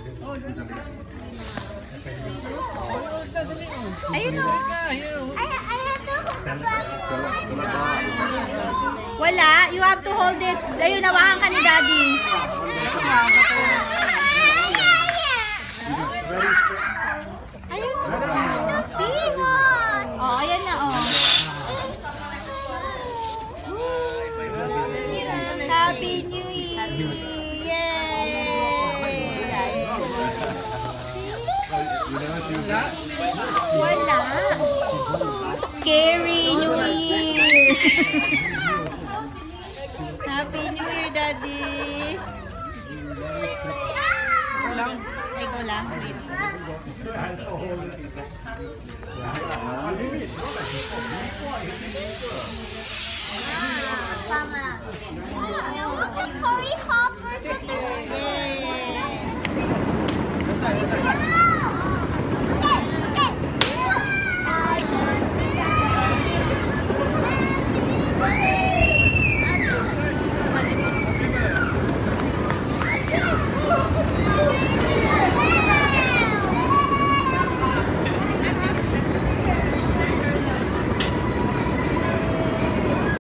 Ayun o. Wala. You have to hold it. Ayun, nawakan ka ni Daddy. Ayun. See? Oh, ayan na oh. Happy New Year! Yay! Wala. Scary New Year! Happy New Year, Daddy! Ay, go lang. Wait. Mama. I'm looking for poppers. Yay!